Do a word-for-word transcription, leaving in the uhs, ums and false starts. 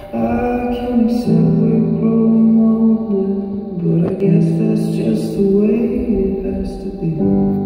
I can accept we're growing older, but I guess that's just the way it has to be.